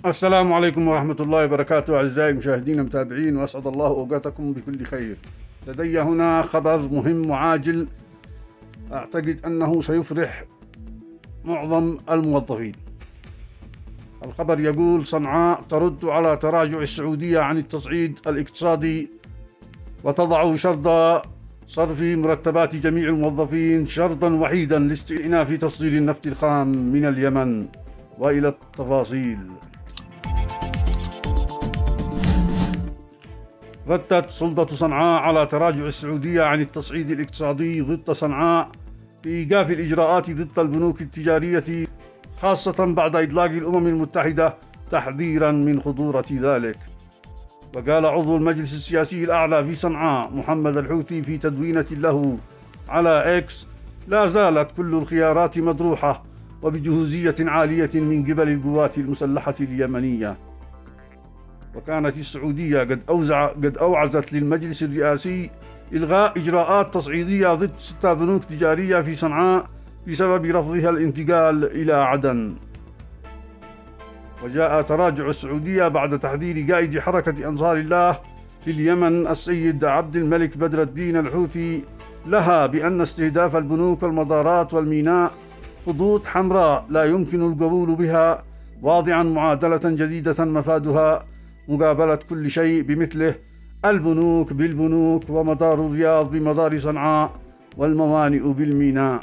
السلام عليكم ورحمة الله وبركاته أعزائي المشاهدين المتابعين، وأسعد الله أوقاتكم بكل خير. لدي هنا خبر مهم وعاجل أعتقد أنه سيفرح معظم الموظفين. الخبر يقول: صنعاء ترد على تراجع السعودية عن التصعيد الاقتصادي وتضع شرط صرف مرتبات جميع الموظفين شرطا وحيدا لاستئناف تصدير النفط الخام من اليمن. وإلى التفاصيل. ردت سلطة صنعاء على تراجع السعودية عن التصعيد الاقتصادي ضد صنعاء في إيقاف الإجراءات ضد البنوك التجارية، خاصة بعد إطلاق الأمم المتحدة تحذيرا من خطورة ذلك. وقال عضو المجلس السياسي الأعلى في صنعاء محمد الحوثي في تدوينة له على إكس: لا زالت كل الخيارات مطروحة وبجهوزية عالية من قبل القوات المسلحة اليمنية. وكانت السعودية قد أوعزت للمجلس الرئاسي إلغاء إجراءات تصعيدية ضد 6 بنوك تجارية في صنعاء بسبب رفضها الانتقال إلى عدن. وجاء تراجع السعودية بعد تحذير قائد حركة أنصار الله في اليمن السيد عبد الملك بدر الدين الحوثي لها بأن استهداف البنوك والمطارات والميناء خطوط حمراء لا يمكن القبول بها، واضعا معادلة جديدة مفادها مقابلة كل شيء بمثله: البنوك بالبنوك، ومطار الرياض بمطار صنعاء، والموانئ بالميناء.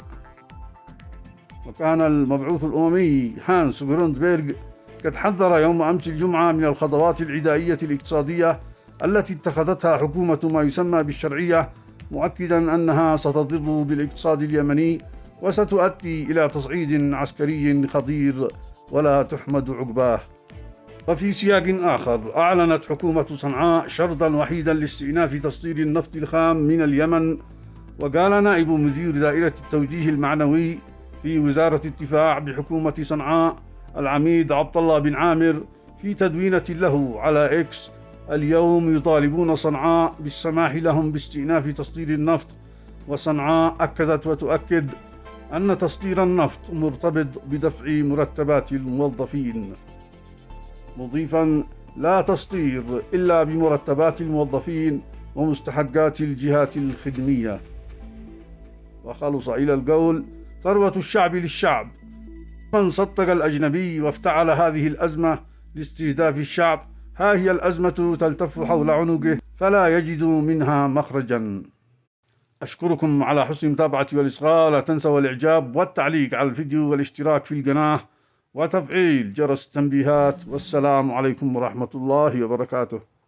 وكان المبعوث الأممي هانس غروندبرغ قد حذر يوم أمس الجمعة من الخطوات العدائية الاقتصادية التي اتخذتها حكومة ما يسمى بالشرعية، مؤكدا أنها ستضر بالاقتصاد اليمني وستؤدي إلى تصعيد عسكري خطير ولا تحمد عقباه. وفي سياق آخر، أعلنت حكومة صنعاء شرطا وحيدا لاستئناف تصدير النفط الخام من اليمن. وقال نائب مدير دائرة التوجيه المعنوي في وزارة الدفاع بحكومة صنعاء العميد عبد الله بن عامر في تدوينة له على إكس: اليوم يطالبون صنعاء بالسماح لهم باستئناف تصدير النفط. وصنعاء أكدت وتؤكد أن تصدير النفط مرتبط بدفع مرتبات الموظفين، مضيفا: لا تصدير إلا بمرتبات الموظفين ومستحقات الجهات الخدمية. وخلص إلى القول: ثروة الشعب للشعب. من صدق الأجنبي وافتعل هذه الأزمة لاستهداف الشعب، ها هي الأزمة تلتف حول عنقه فلا يجد منها مخرجا. أشكركم على حسن المتابعة والإصغاء. لا تنسوا الإعجاب والتعليق على الفيديو والاشتراك في القناة وتفعيل جرس التنبيهات. والسلام عليكم ورحمة الله وبركاته.